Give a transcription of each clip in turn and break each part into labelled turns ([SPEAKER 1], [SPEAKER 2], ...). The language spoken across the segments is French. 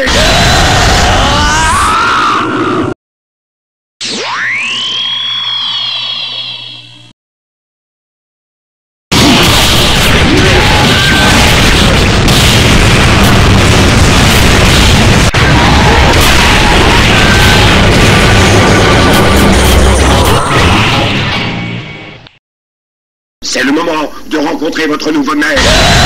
[SPEAKER 1] maître. C'est le moment de rencontrer votre nouveau maître.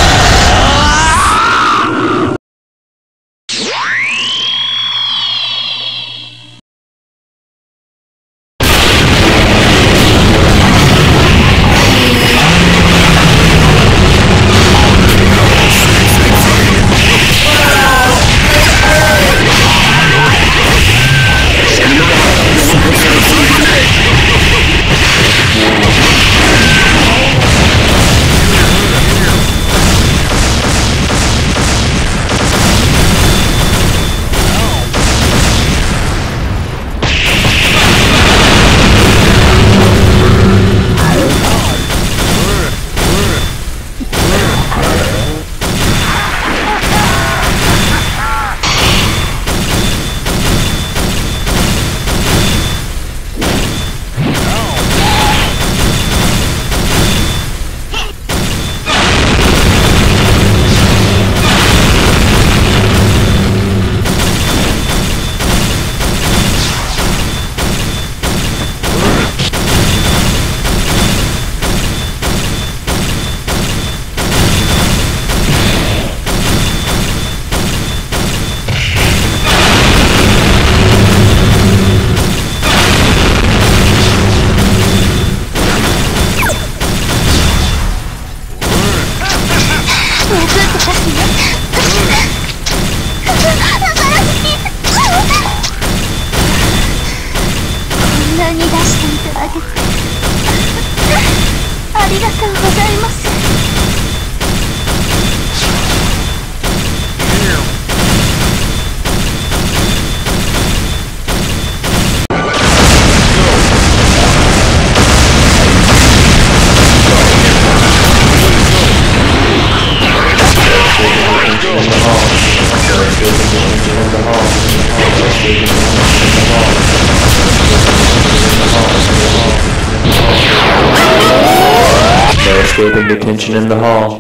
[SPEAKER 2] Escaping detention in the hall.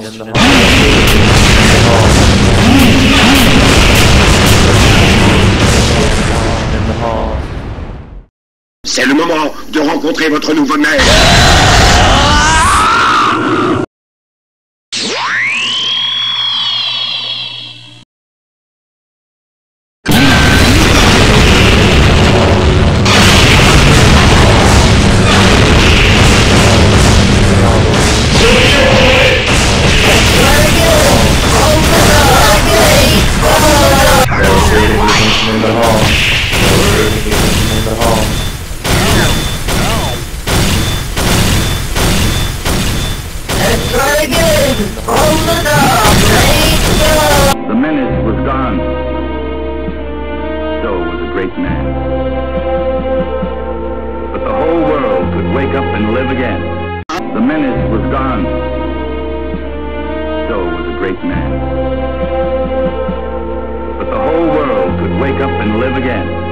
[SPEAKER 1] C'est le moment de rencontrer votre nouveau maître.
[SPEAKER 3] The menace was gone. So was a great man. But the whole world could wake up and live again. The menace was gone. So was a great man. But the whole world could wake up and live again.